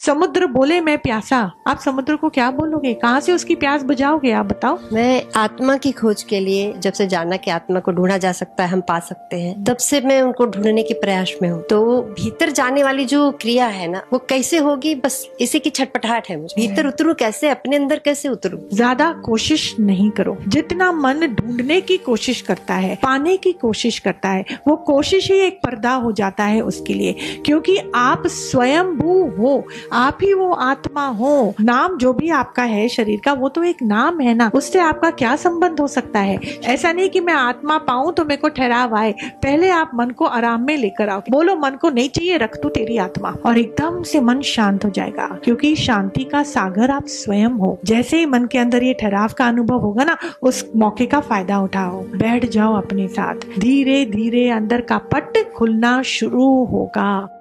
समुद्र बोले मैं प्यासा, आप समुद्र को क्या बोलोगे? कहाँ से उसकी प्यास बुझाओगे? आप बताओ। मैं आत्मा की खोज के लिए जब से जाना कि आत्मा को ढूंढा जा सकता है, हम पा सकते हैं, तब से मैं उनको ढूंढने के प्रयास में हूँ। तो भीतर जाने वाली जो क्रिया है ना, वो कैसे होगी, बस इसी की छटपटाहट है मुझे। भीतर उतरूं कैसे, अपने अंदर कैसे उतरूं? ज्यादा कोशिश नहीं करो। जितना मन ढूंढने की कोशिश करता है, पाने की कोशिश करता है, वो कोशिश ही एक पर्दा हो जाता है उसके लिए, क्योंकि आप स्वयंभू हो, आप ही वो आत्मा हो। नाम जो भी आपका है शरीर का, वो तो एक नाम है ना, उससे आपका क्या संबंध हो सकता है? ऐसा नहीं कि मैं आत्मा पाऊं तो मेरे को ठहराव आए। पहले आप मन को आराम में लेकर आओ, बोलो मन को नहीं चाहिए, रख तू तेरी आत्मा, और एकदम से मन शांत हो जाएगा, क्योंकि शांति का सागर आप स्वयं हो। जैसे ही मन के अंदर ये ठहराव का अनुभव होगा ना, उस मौके का फायदा उठाओ, बैठ जाओ अपने साथ, धीरे धीरे अंदर का पट खुलना शुरू होगा।